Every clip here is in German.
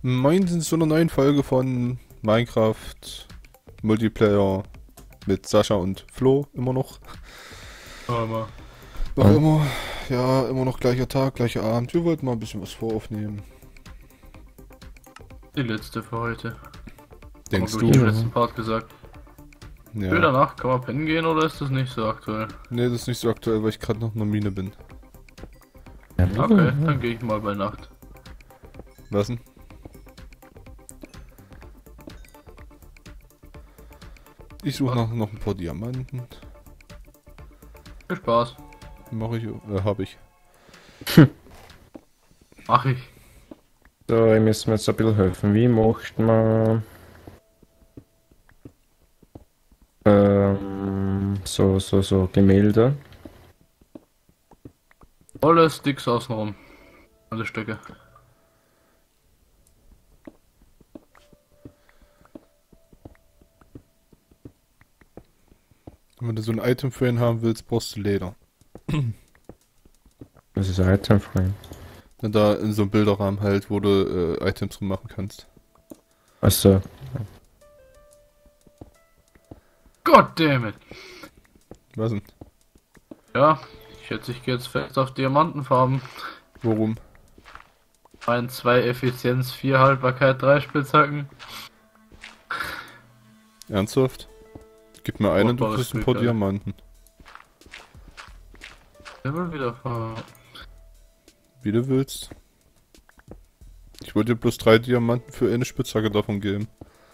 Moin, sind zu einer neuen Folge von Minecraft Multiplayer mit Sascha und Flo, immer noch. Aber Noch immer, ja, immer noch gleicher Tag, gleicher Abend. Wir wollten mal ein bisschen was voraufnehmen. die letzte für heute. Haben wir, Denkst glaube du? ich, im Ja. letzten Part gesagt. Will Ja. danach, kann man pennen gehen oder ist das nicht so aktuell? Nee, das ist nicht so aktuell, weil ich gerade noch in der Mine bin. Okay, dann gehe ich mal bei Nacht. Was denn? Ich suche noch ein paar Diamanten. Viel Spaß. Mache ich, hab ich. Mach ich. So, ich muss mir jetzt ein bisschen helfen. Wie macht man so Gemälde? Alle Sticks außenrum. Alle Stücke. Wenn du so ein Item für ihn haben willst, brauchst du Leder. Das ist ein Itemframe. Dann da in so einem Bilderrahmen halt, wo du Items drin machen kannst. Also, Goddammit. Was denn? Ja, ich schätze, ich gehe jetzt fest auf Diamantenfarben. Worum? Ein 2 Effizienz, 4 Haltbarkeit, 3 Spitzhacken. Ernsthaft? Gib mir einen und du Brauchbares kriegst ein paar Glück, Diamanten. Der will wieder fahren. Wie du willst. Ich wollte dir bloß 3 Diamanten für eine Spitzhacke davon geben.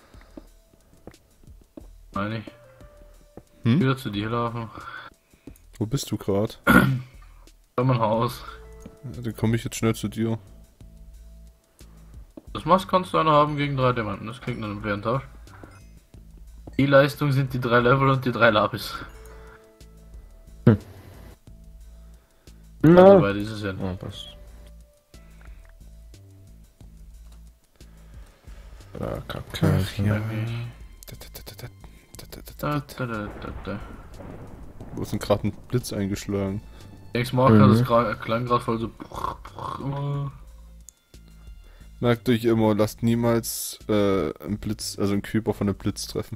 Meine ich. Hm? Wieder zu dir laufen. Wo bist du gerade? Bei mein Haus. Ja, dann komme ich jetzt schnell zu dir. Das Maß kannst du einer haben gegen 3 Diamanten. Das klingt nach einem fairen Tausch. Die Leistung sind die 3 Level und die 3 Lapis. na. Soweit ist es ja. Oh, passt. Ja, Kacke. Ja. Eigentlich. Da. Wo ist denn gerade ein Blitz eingeschlagen? Denkst mal, das klang gerade voll so. Merkt euch immer, lasst niemals einen Blitz, also einen Creeper von einem Blitz treffen.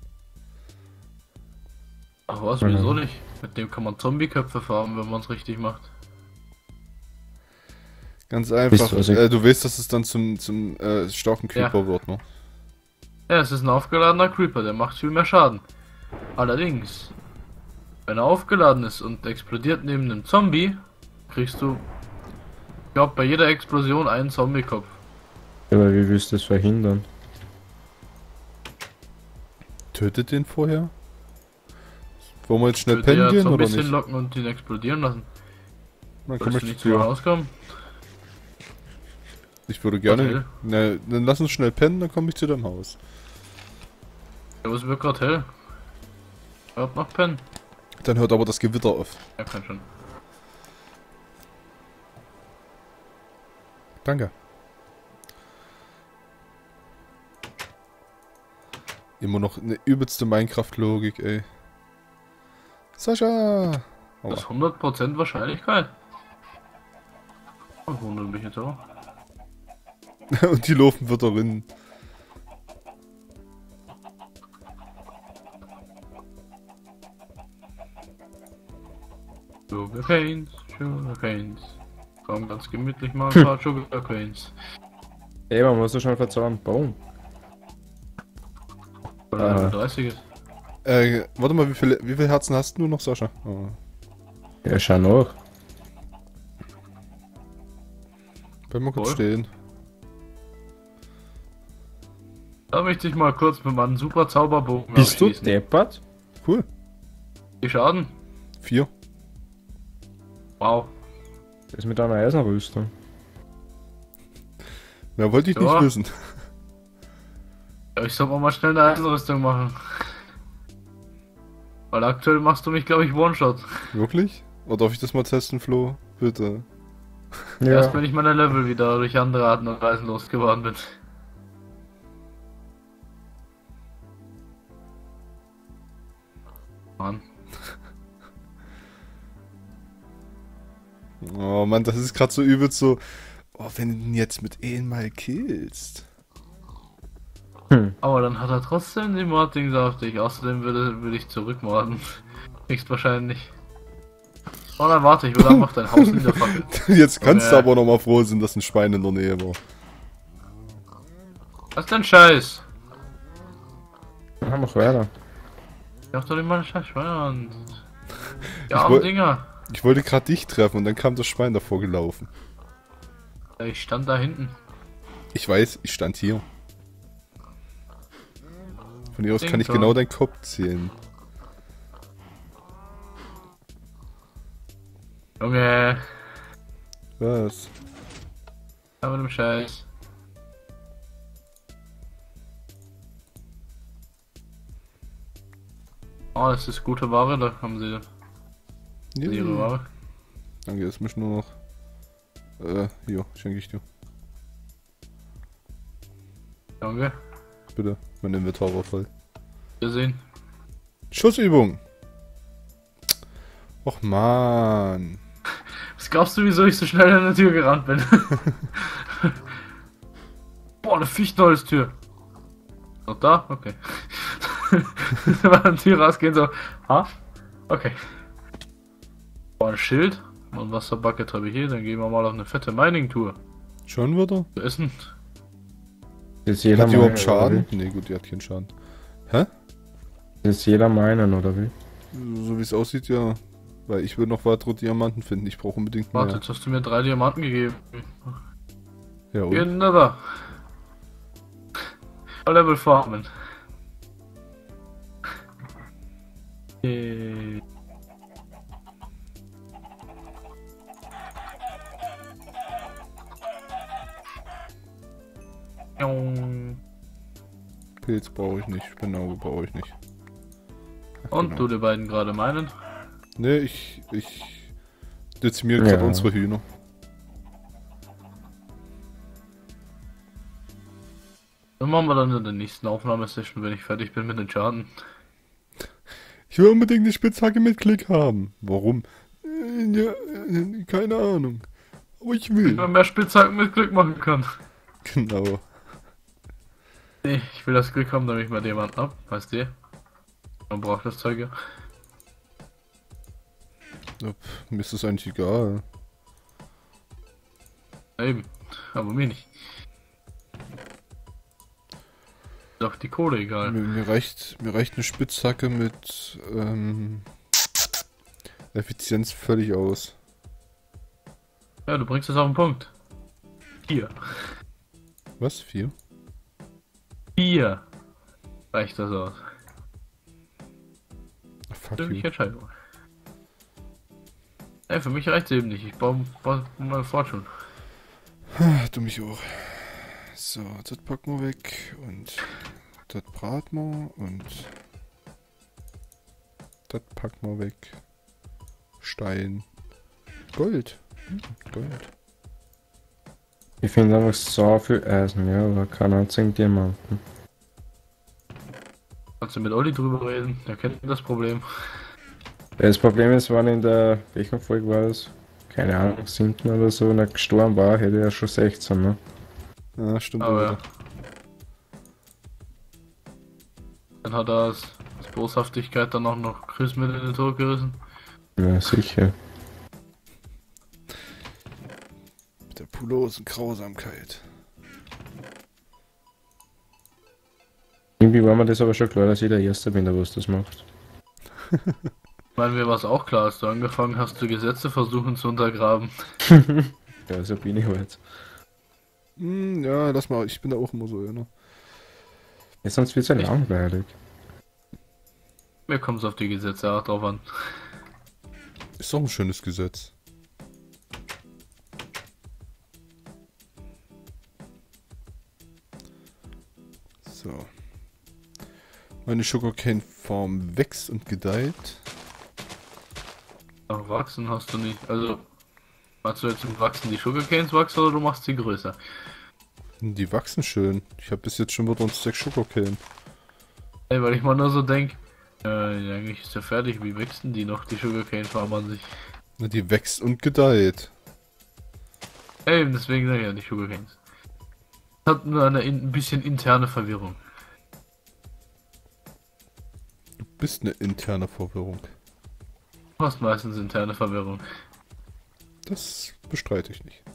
Ach was, wieso nicht? Mit dem kann man Zombie-Köpfe farmen, wenn man es richtig macht. Ganz einfach. Wisst ihr, was Du weißt, dass es dann zum starken Creeper Ja. wird, ne? Ja, es ist ein aufgeladener Creeper, der macht viel mehr Schaden. Allerdings, wenn er aufgeladen ist und explodiert neben einem Zombie, kriegst du, ich glaube, bei jeder Explosion einen Zombie-Kopf. Ja, aber wie willst du das verhindern? Tötet den vorher? Wollen wir jetzt schnell Würde pennen ja gehen oder Zombies nicht? hinlocken und ihn explodieren lassen. Dann komm Willst ich du nicht zu zu mir dir. rauskommen? Ich würde gerne. Hotel? Ne, dann lass uns schnell pennen, dann komme ich zu deinem Haus. Ja, aber es wird gerade hell. Hört noch pennen? Dann hört aber das Gewitter auf. Ja, kann schon. Danke. Immer noch eine übelste Minecraft-Logik, ey. Sascha! Oh. Das ist 100% Wahrscheinlichkeit. Und wundert mich jetzt auch. Und die laufen wird darin. Sugarcanes. Komm, ganz gemütlich mal ein paar Sugarcanes. Ey, man muss ja schon verzauern. Boom. Weil er Level 30 ist. Warte mal, wie viel Herzen hast du noch, Sascha? Oh. Ja, schau nach. Bleib mal kurz Voll. stehen. Da möchte ich mal kurz mit meinem super Zauberbogen Bist du abschießen. deppert? Cool. Die Schaden? 4. Wow. Das ist mit einer Eisenrüstung. Mehr wollte ich Ja. nicht wissen. Ja, ich soll mal schnell eine Eisenrüstung machen. Weil aktuell machst du mich, glaube ich, One-Shot. Wirklich? Oder darf ich das mal testen, Flo? Bitte. Erst wenn ich meine Level wieder durch andere Arten und Weisen losgeworden bin. Mann. Oh Mann, das ist gerade so übel so. Oh, wenn du ihn jetzt mit einmal killst. Aber dann hat er trotzdem die Morddings auf dich. Außerdem würde ich zurückmorden. Kriegst wahrscheinlich. Oh, dann warte, ich will einfach dein Haus niederfackeln. Jetzt kannst du Okay. aber noch mal froh sein, dass ein Schwein in der Nähe war. Was denn Scheiß? Ja, mach weiter. Ich hab doch nicht mal eine scheiß Schweinehand. Ich Ja, armen woll- Dinger. Ich wollte gerade dich treffen und dann kam das Schwein davor gelaufen. Ich stand da hinten. Ich weiß, ich stand hier. Von hier aus kann ich Ding genau dong. deinen Kopf zählen. Junge. Was? Ja, mit dem Scheiß. Oh, das ist gute Ware, da haben sie ihre Ware. Danke, jetzt muss ich nur noch... hier, schenke ich dir. Danke. Bitte, mein Inventar war voll. Gesehen. Schussübung! Och man. Was glaubst du, wieso ich so schnell an der Tür gerannt bin? Boah, eine Fichtenholztür. Noch da? Okay. Mal an die Tür rausgehen, so. Ha? Okay. Boah, ein Schild. Und Wasserbucket habe ich hier. Dann gehen wir mal auf eine fette Mining-Tour. Schon wieder? Zu essen. Ist jeder Hat die überhaupt meinen, oder Schaden? Nee, gut, die hat keinen Schaden. Hä? wie? Ist jeder meinen, oder wie? So wie es aussieht, ja. Weil ich will noch weitere Diamanten finden. Ich brauche unbedingt mehr. Warte, jetzt hast du mir 3 Diamanten gegeben. Ja, und? Genau da. Level farmen. Pilz brauche ich nicht. Spinauge brauche ich nicht. Ach, Und genau. du die beiden gerade meinen? Nee, ich dezimiere gerade Ja. unsere Hühner. Dann machen wir dann in der nächsten Aufnahmesession, wenn ich fertig bin mit den Schaden. Ich will unbedingt eine Spitzhacke mit Klick haben. Warum? Ja, keine Ahnung. Aber ich Wenn will. man mehr Spitzhacken mit Glück machen kann. Genau. Nee, ich will das Glück haben, damit ich mal Diamanten hab. Weißt du? Man braucht das Zeug ja. Ja, mir ist das eigentlich egal. Eben. Aber mir nicht. Doch die Kohle egal. Mir reicht eine Spitzhacke mit Effizienz völlig aus. Ja, du bringst es auf den Punkt. Hier. Was? 4? Hier. Reicht das aus. Ach, fuck Für mich you. Entscheidung. Ey, für mich reicht's eben nicht. Ich baue mal fort schon. Du mich auch. So, das packen wir weg und das braten wir und das packen wir weg. Stein. Gold. Gold. Ich finde einfach so viel Eisen, ja, aber kein einzigen Diamanten. Kannst du mit Olli drüber reden? Der kennt das Problem. Das Problem ist, wenn in der, welchen Folge war das? Keine Ahnung, 7. oder so, nicht gestorben war, hätte er schon 16, ne? Ja, stimmt. Aber wieder. ja. Dann hat er aus Boshaftigkeit dann auch noch Chris mit in den Tod gerissen. Ja, sicher. Mit der pulosen Grausamkeit. Irgendwie war mir das aber schon klar, dass ich der Erste bin, der was das macht. Ich meine, mir war es auch klar, als du angefangen hast, die Gesetze versuchen zu untergraben. Ja, so bin ich halt. Ja, lass mal, ich bin da auch immer so, ja, ne? Ja, sonst wird's ja langweilig. Mir kommt es auf die Gesetze auch drauf an. Ist doch ein schönes Gesetz. So. Meine Sugarcane Farm wächst und gedeiht. Aber wachsen hast du nicht. Also, machst du jetzt im Wachsen die Sugarcanes wachsen oder du machst sie größer? Die wachsen schön. Ich habe bis jetzt schon wieder einen Stack Sugarcane. Ey, weil ich mal nur so denk, eigentlich ist ja fertig, wie wachsen die noch, die Sugarcane Farm an sich? Na, die wächst und gedeiht. Ey, deswegen sage ich ja nicht Sugar Kings. Hat nur ein bisschen interne Verwirrung. Du bist eine interne Verwirrung. Du hast meistens interne Verwirrung. Das bestreite ich nicht.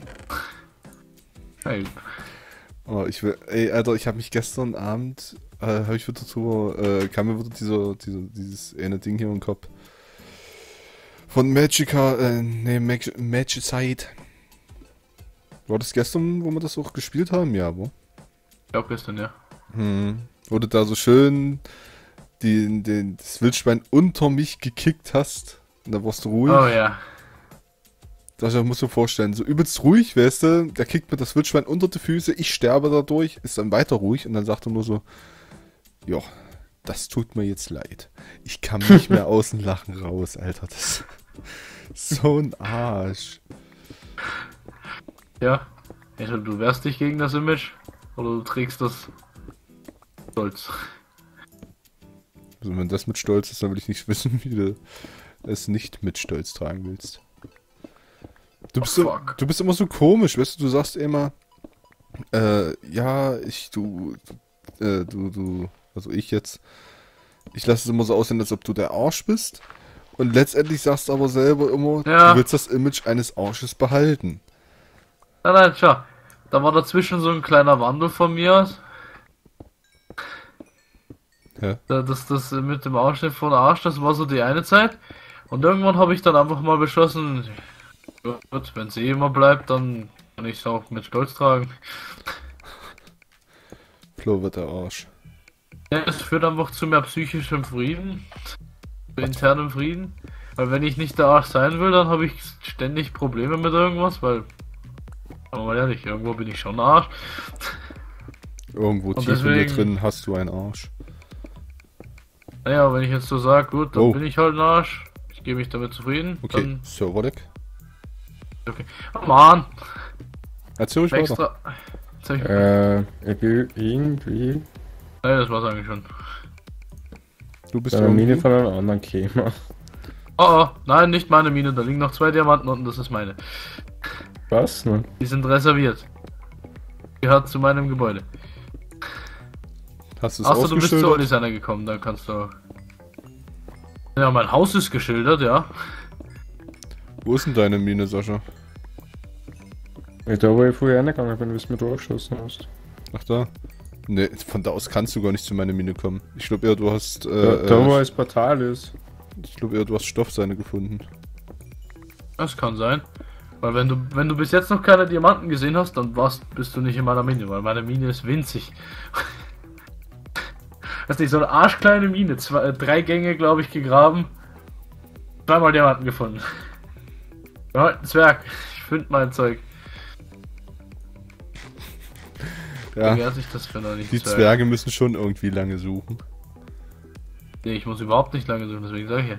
Hey, Oh, ey, Alter, ich habe mich gestern Abend, habe ich wieder kam mir wieder dieses eine Ding hier im Kopf. Von Magicite. War das gestern, wo wir das auch gespielt haben? Ja, wo? ich glaube gestern, ja. Wo du da so schön das Wildschwein unter mich gekickt hast. Und da warst du ruhig. Oh ja. Das musst du dir vorstellen, so übelst ruhig, weißt du, der kickt mir das Wildschwein unter die Füße, ich sterbe dadurch, ist dann weiter ruhig und dann sagt er nur so, ja, das tut mir jetzt leid. Ich kann nicht mehr aus dem Lachen raus, Alter, das so ein Arsch. Ja. Entweder du wehrst dich gegen das Image oder du trägst das Stolz. Also wenn das mit Stolz ist, dann will ich nicht wissen, wie du es nicht mit Stolz tragen willst. Du bist immer so komisch, weißt du, du sagst immer, ja, also ich lasse es immer so aussehen, als ob du der Arsch bist. Und letztendlich sagst du aber selber immer, Ja. du willst das Image eines Arsches behalten. Nein, schau. Da war dazwischen so ein kleiner Wandel von mir. Ja. Das mit dem Ausschnitt von Arsch, das war so die eine Zeit. Und irgendwann habe ich dann einfach mal beschlossen, gut, wenn es eh immer bleibt, dann kann ich es auch mit Stolz tragen. Flo wird der Arsch. Ja, es führt einfach zu mehr psychischem Frieden, zu internem Frieden. Weil wenn ich nicht der Arsch sein will, dann habe ich ständig Probleme mit irgendwas, weil, aber mal ehrlich, irgendwo bin ich schon ein Arsch. Irgendwo Und tief in dir deswegen- drin hast du einen Arsch. Naja, wenn ich jetzt so sage, gut, dann Oh. bin ich halt ein Arsch. Ich gebe mich damit zufrieden. Okay, Dann, Serverdeck. okay. Oh Mann, Erzähl ruhig weiter. extra. Jetzt hab ich- Ich will irgendwie Nee, das war's eigentlich schon. Du bist eine Mine irgendwie... von einem anderen Gamer. Oh, nein, nicht meine Mine, da liegen noch 2 Diamanten unten, das ist meine. Was? Ne? Die sind reserviert. Gehört zu meinem Gebäude. Hast du es Achso, du bist zu ausgeschildert? Olisana gekommen, dann kannst du. Ja, mein Haus ist geschildert, ja. Wo ist denn deine Mine, Sascha? Da wo ich vorher reingegangen bin, bis du mir durchgeschossen hast. Ach da? Ne, von da aus kannst du gar nicht zu meiner Mine kommen. Ich glaube eher, du hast... Da wo das Portal ist. ich glaube eher, du hast Stoffseine gefunden. Das kann sein. Weil wenn du bis jetzt noch keine Diamanten gesehen hast, dann bist du nicht in meiner Mine, weil meine Mine ist winzig. Das ist nicht so eine arschkleine Mine, 3 Gänge, glaube ich, gegraben. 2-mal Diamanten gefunden. Ja, ein Zwerg. Ich finde mein Zeug. Ja, Wie hat sich das für noch nicht die Zwerge müssen schon irgendwie lange suchen. Nee, ich muss überhaupt nicht lange suchen, deswegen sage ich ja.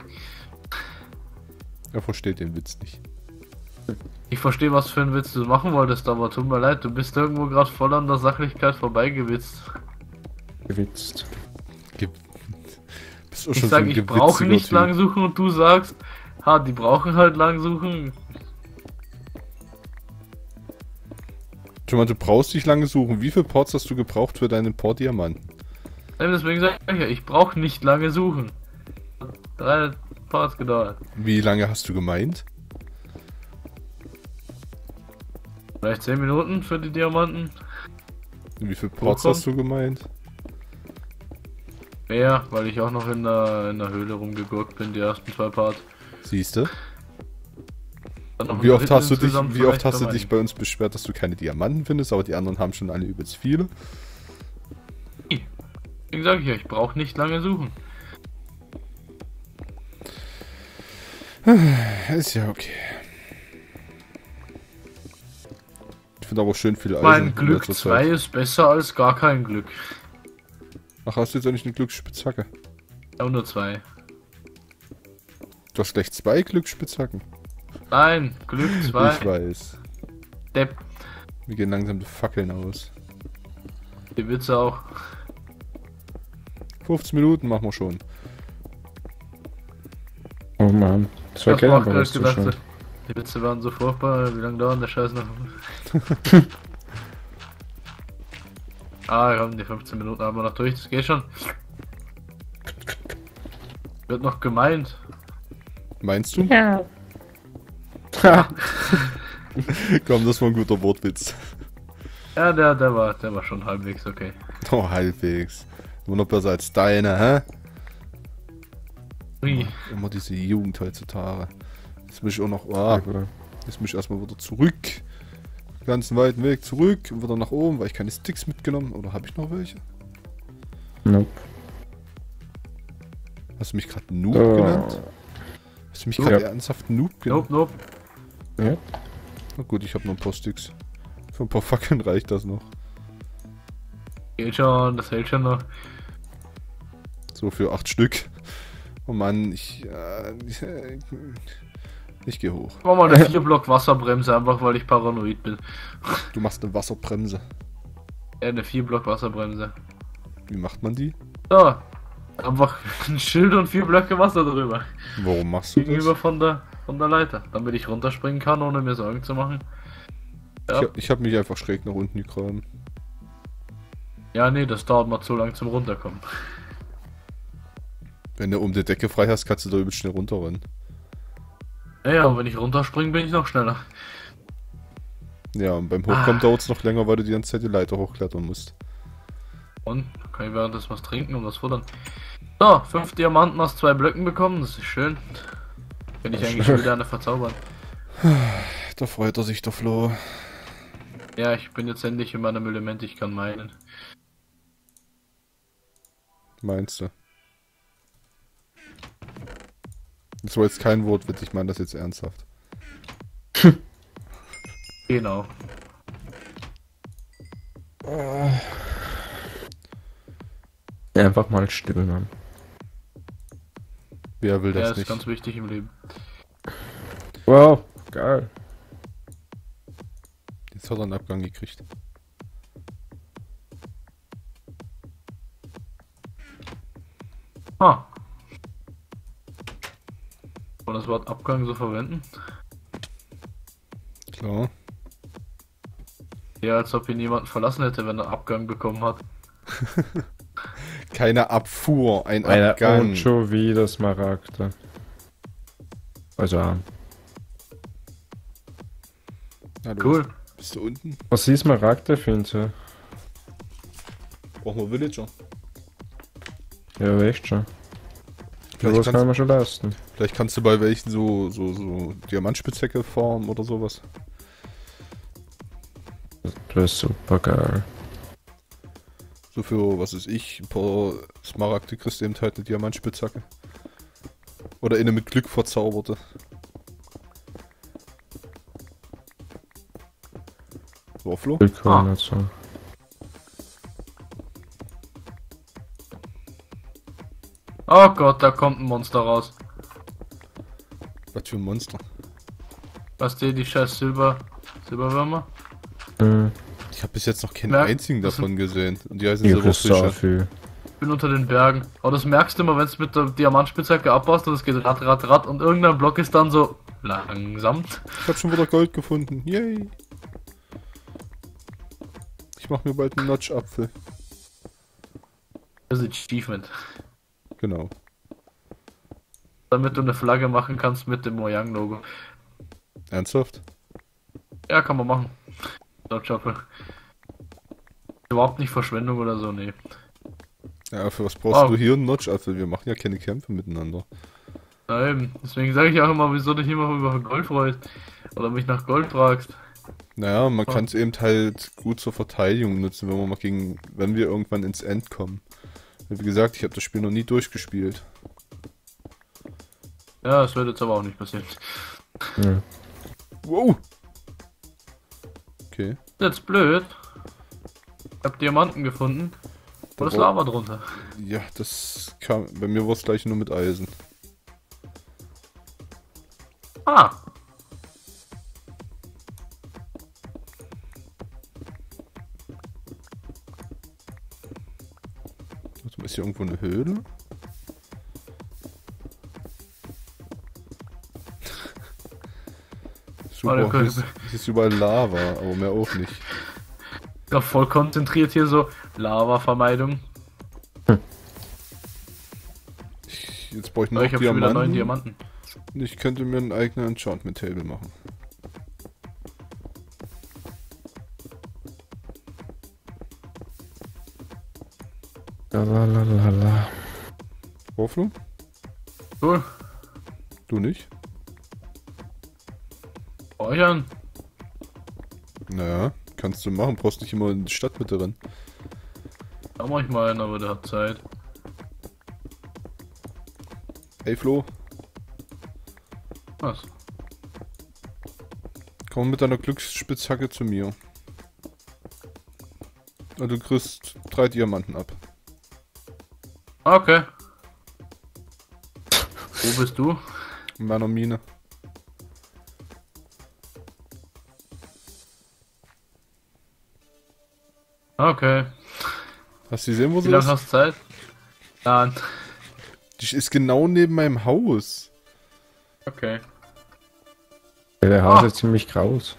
Er versteht den Witz nicht. Ich verstehe, was für einen Witz du machen wolltest, aber tut mir leid, du bist irgendwo gerade voll an der Sachlichkeit vorbeigewitzt. Gewitzt. Bist du Ich schon sage, so ein ich brauche gewitziger nicht Typ. lang suchen und du sagst, ha, die brauchen halt lang suchen. Schon mal, du brauchst nicht lange suchen. Wie viele Ports hast du gebraucht für deinen Port Diamanten? Deswegen sage ich ja, ich brauche nicht lange suchen. 3 Parts gedauert. Wie lange hast du gemeint? Vielleicht 10 Minuten für die Diamanten. Wie viele Ports Hochkommen? hast du gemeint? Mehr, weil ich auch noch in der Höhle rumgegurkt bin, die ersten 2 Parts. Siehst du? Dann noch Wie ein oft Drittel hast du dich, insgesamt wie oft vielleicht hast du bei dich meinen. bei uns beschwert, dass du keine Diamanten findest, aber die anderen haben schon alle übelst viele? Deswegen sage ich ja, ich brauche nicht lange suchen. Ist ja okay. Ich finde aber schön viel Eisen. Mein in Glück letzter 2 Zeit. ist besser als gar kein Glück. Ach, hast du jetzt eigentlich eine Glücksspitzhacke? Ja, nur 2. Du hast gleich 2 Glücksspitzhacken. Nein, Glück Ich 2. weiß. Depp. Mir gehen langsam die Fackeln aus. Die Witze auch. 15 Minuten machen wir schon. Oh Mann. Das war Das gerne war auch bei gerade uns gedacht. schon. Die Witze waren so furchtbar, wie lange dauert der Scheiß noch? Ah, komm, die 15 Minuten haben wir noch durch, das geht schon. Wird noch gemeint. Meinst du? Ja. Komm, das war ein guter Wortwitz. Ja, der war schon halbwegs okay. Oh, halbwegs. Immer noch besser als deine, hä? Ui. Immer diese Jugend heutzutage. Jetzt muss ich auch noch... Ja, Ah, gut. jetzt muss ich erstmal wieder zurück. Den ganzen weiten Weg zurück und wieder nach oben, weil ich keine Sticks mitgenommen. Oder habe ich noch welche? Nope. Hast du mich gerade Noob Oh. genannt? Hast du mich gerade Ja. ernsthaft Noob genannt? Nope. Ja. Na gut, ich habe noch ein paar Sticks. Für ein paar Fackeln reicht das noch. Geht schon, das hält schon noch. So für 8 Stück. Oh Mann, ich gehe hoch. Mach mal eine 4-Block Wasserbremse, einfach weil ich paranoid bin. Du machst eine Wasserbremse. Eine 4-Block Wasserbremse. Wie macht man die? So. Einfach ein Schild und 4 Blöcke Wasser drüber. Warum machst du Gegenüber das? von der Leiter. Damit ich runterspringen kann, ohne mir Sorgen zu machen. Ja, Ich hab mich einfach schräg nach unten gegraben. ja nee, das dauert mal zu lang zum Runterkommen. Wenn du um die Decke frei hast, kannst du da übel schnell runterrennen. Ja, und wenn ich runterspringe, bin ich noch schneller. Ja, und beim Hochkommen dauert es noch länger, weil du die ganze Zeit die Leiter hochklettern musst. Und kann ich währenddessen was trinken und was futtern. So, 5 Diamanten aus 2 Blöcken bekommen, das ist schön. Bin ich eigentlich wieder eine verzaubern. Da freut er sich, der Flo. Ja, ich bin jetzt endlich in meinem Element, ich kann meinen. Meinst du? Das war jetzt kein Wortwitz, ich meine das jetzt ernsthaft. Genau. Einfach mal still, Mann. Wer will Ja, das ist nicht? ganz wichtig im Leben. Wow, geil. Jetzt hat er einen Abgang gekriegt. Ah. Und das Wort Abgang so verwenden? Klar. Ja, als ob ihn jemand verlassen hätte, wenn er Abgang bekommen hat. Keine Abfuhr, ein Eine Abgang. und schon wieder Smaragde. Also, Hallo, Cool. bist du unten? was ist Smaragde, findest du? Brauchen wir Villager. Ja, echt schon. Ja, Vielleicht was kann kannst, man schon leisten. vielleicht kannst du bei welchen so Diamantspitzhacke farmen oder sowas. Das ist super geil. So für, was weiß ich, ein paar Smaragde kriegst du eben halt eine Diamantspitzhacke. Oder eine mit Glück verzauberte. So, Flo? Willkommen Ah. dazu. Oh Gott, da kommt ein Monster raus. Was für ein Monster. Was die scheiß Silberwürmer? Ich habe bis jetzt noch keinen Merk- einzigen das davon gesehen. Und die heißen Ich ist so Silberfische. viel. Ich bin unter den Bergen. Aber das merkst du immer, wenn es mit der Diamantspitzhacke abbaust und es geht rat und irgendein Block ist dann so langsam. Ich habe schon wieder Gold gefunden. Yay. Ich mache mir bald einen Notch-Apfel. Das ist Achievement. Genau. Damit du eine Flagge machen kannst mit dem Mojang-Logo. Ernsthaft? Ja, kann man machen. Dodge-Apfel. Überhaupt nicht Verschwendung oder so, nee. Ja, für was brauchst Oh. du hier einen Notch-Apfel? Wir machen ja keine Kämpfe miteinander. Na eben. Deswegen sage ich auch immer, wieso du dich immer über Gold freust. Oder mich nach Gold fragst. Naja, man Oh. kann es eben halt gut zur Verteidigung nutzen, wenn wir irgendwann ins End kommen. Wie gesagt, ich habe das Spiel noch nie durchgespielt. Ja, das wird jetzt aber auch nicht passieren. Ja. Wow! Okay. Jetzt blöd. Ich hab Diamanten gefunden. Wo ist Lava drunter? Ja, das kam. Bei mir war es gleich nur mit Eisen. Ah! Warte mal, ist hier irgendwo eine Höhle? Super, hier ist überall Lava, aber mehr auch nicht. Ja, voll konzentriert hier so. Lava-Vermeidung. Jetzt brauche ich noch Ich habe schon wieder 9 Diamanten. Diamanten. Ich könnte mir einen eigenen Enchantment Table machen. Lalalala. Hoffnung? Cool. Du nicht? Räuchern. Naja, kannst du machen, brauchst nicht immer in die Stadtmitte rennen. Da mach ich mal einen, aber der hat Zeit. Hey Flo, Was? komm mit deiner Glücksspitzhacke zu mir. Und du kriegst 3 Diamanten ab. Okay. Wo bist du? In meiner Mine. Okay. Hast du gesehen, wo Wie sie lange ist? hast du Zeit? Dann. Die ist genau neben meinem Haus. Okay. Ja, der Haus ist ziemlich kraus.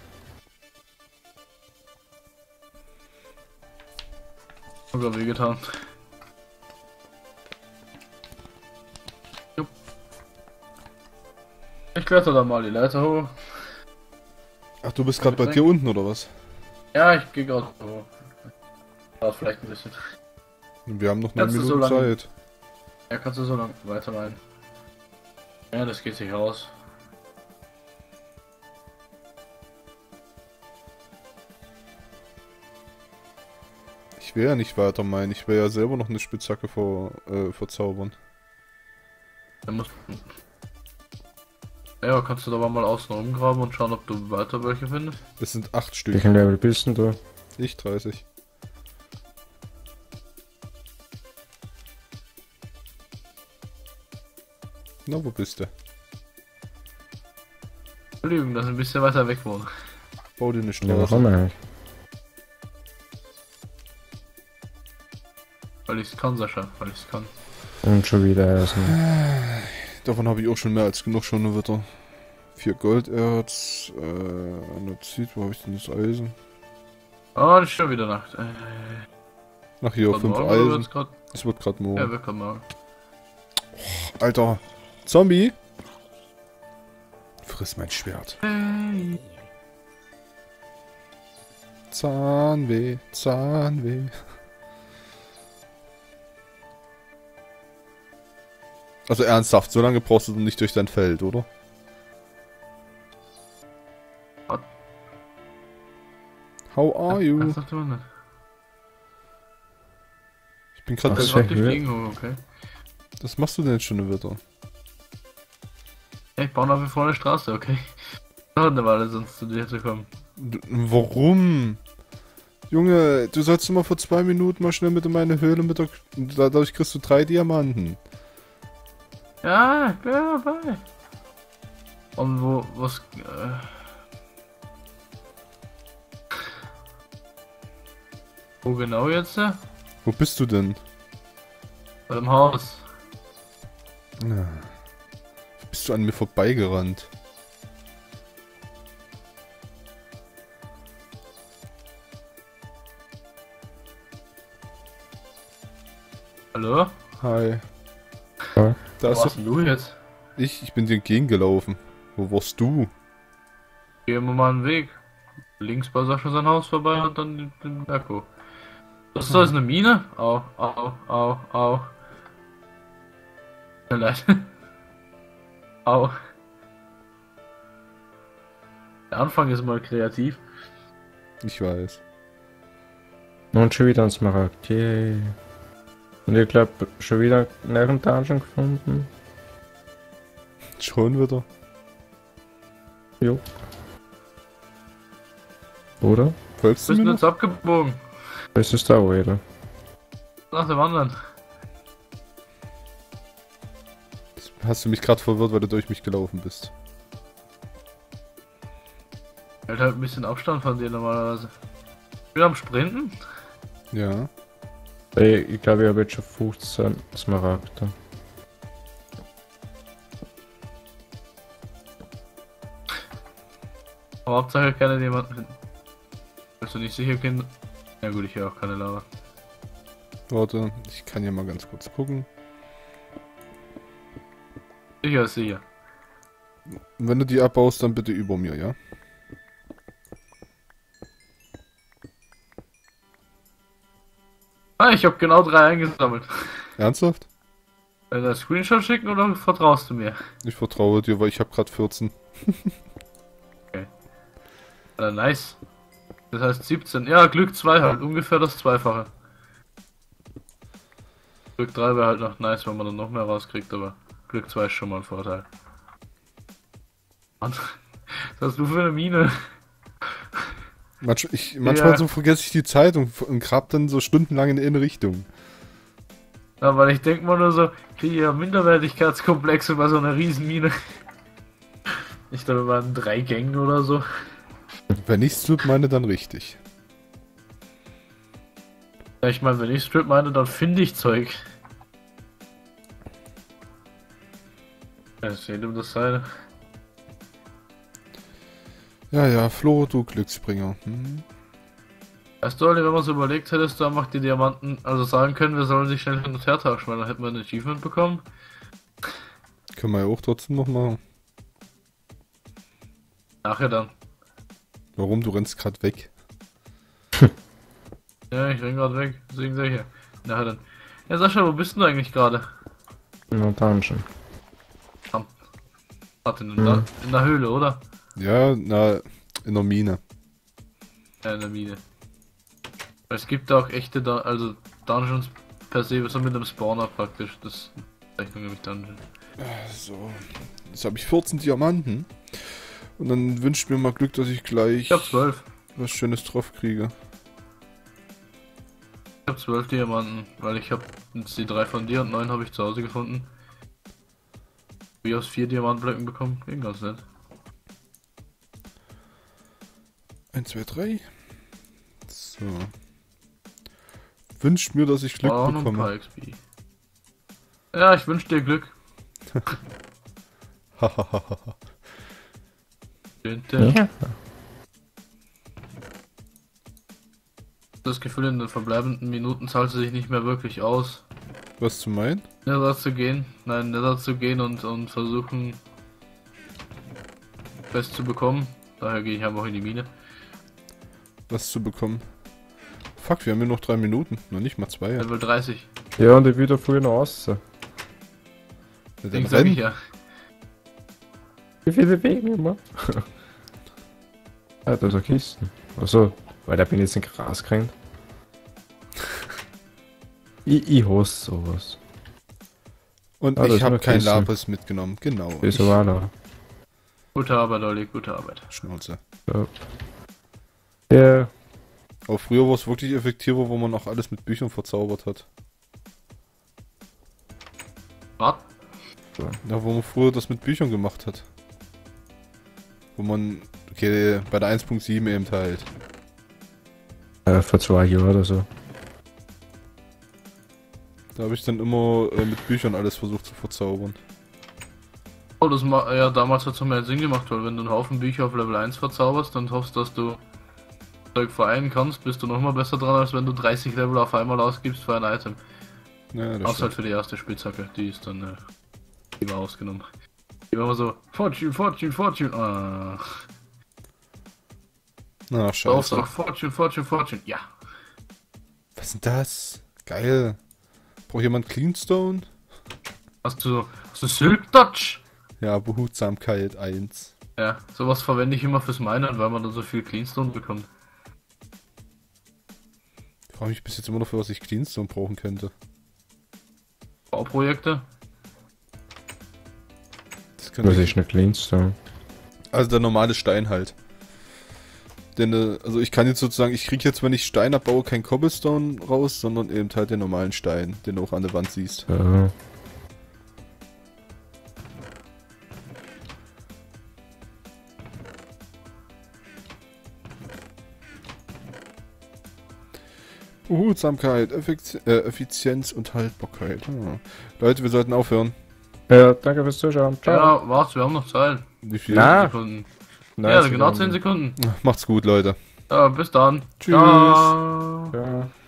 Sogar wehgetan. Jupp. Ich kletter da mal die Leiter hoch. Ach, du bist gerade bei dir unten, oder was? Ja, ich gehe gerade hoch. Dauert vielleicht ein bisschen. Wir haben noch 9 Kannst du Minuten so lange- Zeit. Ja, kannst du so lange weiter rein. Ja, das geht sich aus. Ich will ja nicht weiter meinen. Ich will ja selber noch eine Spitzhacke verzaubern. Dann musst ja, kannst du da mal außen rumgraben und schauen, ob du weiter welche findest? Es sind 8 Stück. Welchen Level bist denn du? Ich 30. Na, wo bist du? Lügen, dass ich ein bisschen weiter weg wohne. Bau dir eine Ja, Straße. warum eigentlich? Weil ich es kann, Sascha, weil ich es kann. Und schon wieder Eisen. Davon habe ich auch schon mehr als genug schon wieder. 4 Golderz, Anozit, wo habe ich denn das Eisen? Oh, das ist schon wieder Nacht. Ach hier, 5 Eisen. Grad, Es wird gerade morgen. ja, wird grad morgen. Alter, Zombie! Friss mein Schwert. Hey. Zahnweh, Zahnweh. Also ernsthaft, so lange brauchst du nicht durch dein Feld, oder? Was? How are you? Das sagt man nicht. Ich bin gerade Ach Das so. bei... ist die Fliegen hoch, okay. Was machst du denn jetzt schon wieder? Ja, ich baue nach wie vor eine Straße, okay. Dauert eine Weile, sonst zu dir zu kommen. Warum? Junge, du sollst immer vor 2 Minuten mal schnell mit in meine Höhle mit der... Dadurch kriegst du 3 Diamanten. Ja, ich bin dabei. Und wo, was, wo genau jetzt? Wo bist du denn? Bei dem Haus. Na, bist du an mir vorbeigerannt? Hallo? Hi. Ja. Da Wo ist warst doch denn du jetzt? ich bin dir entgegengelaufen. Wo warst du? Gehen wir mal einen Weg. Links bei Sascha sein Haus vorbei und dann den Berg hoch. Das ist eine Mine? Au, au, au, au. Tut mir leid. Au. Der Anfang ist mal kreativ. Ich weiß. Und schon wieder ein Smaragd. Yay. Und ich glaube, schon wieder einen Dungeon gefunden. Schon wieder? Jo. Oder? Folgst du Bist mir du noch? jetzt abgebogen? Das ist da wieder. Nach dem anderen. Hast du mich gerade verwirrt, weil du durch mich gelaufen bist? Hält halt ein bisschen Abstand von dir normalerweise. Ich bin am Sprinten? Ja. Ich glaube, ich habe jetzt schon 15 Smaragde. Aber Hauptsache keine Diamanten finden. Willst du nicht sicher, Kinder? Ja gut, ich höre auch keine Lava. Warte, ich kann hier mal ganz kurz gucken. Sicher ist sicher. Und wenn du die abbaust, dann bitte über mir, ja? Ah, ich habe genau 3 eingesammelt. Ernsthaft? Willst du einen Screenshot schicken oder vertraust du mir? Ich vertraue dir, weil ich habe gerade 14. Nice. Das heißt 17. Ja, Glück 2 halt. Ungefähr das Zweifache. Glück 3 wäre halt noch nice, wenn man dann noch mehr rauskriegt, aber Glück 2 ist schon mal ein Vorteil. Mann, was hast du für eine Mine? Manchmal Ja. so vergesse ich die Zeit und grab dann so stundenlang in eine Richtung. Ja, weil ich denke mal nur so, kriege ja Minderwertigkeitskomplexe bei so einer Riesenmine. Ich glaube, wir waren 3 Gängen oder so. Wenn ich Strip meine, dann richtig. Ja, ich meine, wenn ich Strip meine, dann finde ich Zeug. Ja, ist jedem das seine. Ja, ja, Flo, du Glücksbringer. Hm? Weißt du, Olli, wenn man so überlegt hättest, du einfach die Diamanten, also sagen können, wir sollen sich schnell hin und her tauschen, weil dann hätten wir ein Achievement bekommen. Können wir ja auch trotzdem noch machen. Nachher dann. Warum? Du rennst gerade weg. Ja, ich renn gerade weg, deswegen sag ich ja. Nachher dann. Ja, Sascha, wo bist du eigentlich gerade? Na, Dungeon. Warte, in der Höhle, oder? Ja, na, in der Mine. Ja, in der Mine. Weil es gibt auch echte, also Dungeons per se, so mit einem Spawner praktisch. Das Rechnung nämlich Dungeon. So, jetzt habe ich 14 Diamanten. Und dann wünscht mir mal Glück, dass ich gleich Ich hab 12. was Schönes drauf kriege. Ich hab 12 Diamanten, weil ich hab jetzt die 3 von dir und 9 habe ich zu Hause gefunden. Wie aus 4 Diamantblöcken bekommen? Ging ganz nett. 1, 2, 3. So. Wünscht mir, dass ich Glück Auch noch ein paar bekomme. XP. Ja, ich wünsch dir Glück. Hahaha. Ja. Das Gefühl, in den verbleibenden Minuten zahlt es sich nicht mehr wirklich aus. Was zu meinen? Nether zu gehen. Nein, Nether zu gehen und versuchen Quest zu bekommen. Daher gehe ich einfach in die Mine. Was zu bekommen? Fuck, wir haben ja noch 3 Minuten. Noch nicht mal 2. Ja. Level 30. Ja, und ich will da früher noch raus. Ja, dann Deswegen sag ich renn. ja. Wie viele Wege immer? Ah, da ist eine Kiste. Achso, weil da bin ich jetzt in Gras gerannt. Ich hasse sowas. Und Ah, da ich ist habe noch kein Kiste. Lapis mitgenommen. Genau. Wieso war da? Gute Arbeit, Olli, gute Arbeit. Schnauze. Ja. Ja, Aber früher war es wirklich effektiver, wo man auch alles mit Büchern verzaubert hat. Was? Ja, wo man früher das mit Büchern gemacht hat. Wo man, okay, bei der 1.7 eben halt. vor 2 Jahren oder so. Da habe ich dann immer mit Büchern alles versucht zu verzaubern. Oh, ja, damals hat es mehr Sinn gemacht, weil wenn du einen Haufen Bücher auf Level 1 verzauberst, dann hoffst, dass du Zeug vereinen kannst, bist du nochmal besser dran, als wenn du 30 Level auf einmal ausgibst für ein Item. Ja, das Außer halt stimmt. für die erste Spitzhacke, die ist dann immer ausgenommen. Die war immer so, Fortune, Fortune, Fortune, Na, Auf, scheiße. Fortune, Fortune, Fortune, ja. Was ist denn das? Geil. Braucht jemand Cleanstone? Hast du Silk Touch? Ja, Behutsamkeit 1. Ja, sowas verwende ich immer fürs Minen, weil man dann so viel Cleanstone bekommt. Ich frage mich bis jetzt immer noch, für was ich Cleanstone brauchen könnte. Bauprojekte? Das könnte Was ist eine Cleanstone? Also der normale Stein halt. Denn, also ich kann jetzt sozusagen, ich kriege jetzt, wenn ich Stein abbaue, kein Cobblestone raus, sondern eben halt den normalen Stein, den du auch an der Wand siehst. Ja. Behutsamkeit, Effizienz und Haltbarkeit. Ah. Leute, wir sollten aufhören. Ja, danke fürs Zuschauen. Ciao. Ja, was? Wir haben noch Zeit. Wie viel? Na. Sekunden. Ja, genau 10 Sekunden. Macht's gut, Leute. Ja, bis dann. Tschüss. Ciao. Ja.